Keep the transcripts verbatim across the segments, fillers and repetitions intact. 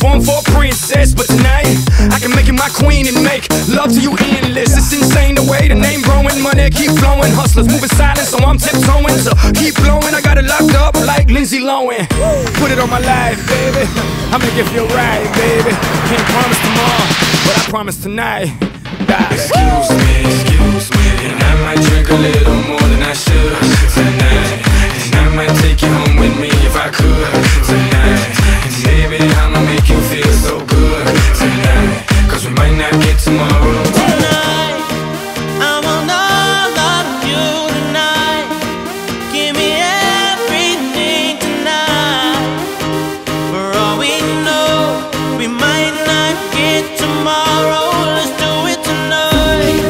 born for a princess, but tonight I can make you my queen and make love to you endless. It's insane the way the name growing, money keep flowing. Hustlers moving silent, so I'm tiptoeing. So keep blowing, I got it locked up like Lindsay Lohan. Put it on my life, baby. I make it feel right, baby. Can't promise tomorrow, but I promise tonight. Die. Excuse me, excuse me, and I might drink a little more than I should tonight. And I might take you home with me if I could tonight. And maybe I'ma make you feel so good tonight, cause we might not get tomorrow. Tonight, I want all of you tonight. Give me everything tonight. For all we know, we might not get tomorrow. Let's do it tonight.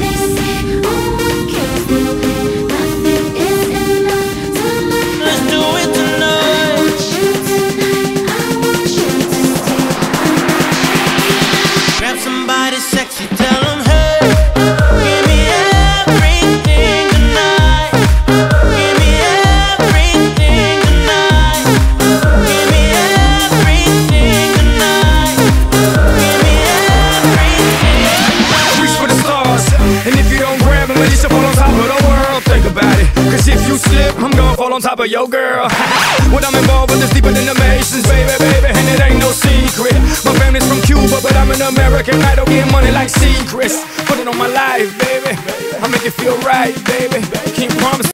Let's do it tonight. Grab somebody sexy, tell them, hey, give me everything tonight. Give me everything tonight. Give me everything tonight. Give me everything. Reach for the stars, and if you don't grab them, at least you fall on top of the world. Think about it, cause if you slip, I'm gonna fall on top of your girl. What I'm involved with is deeper than the Masons, baby, baby, and it ain't no secret. My family's from Cuba, but I'm an American. I don't get money like secrets. Put it on my life, baby. I make it feel right, baby. Can't promise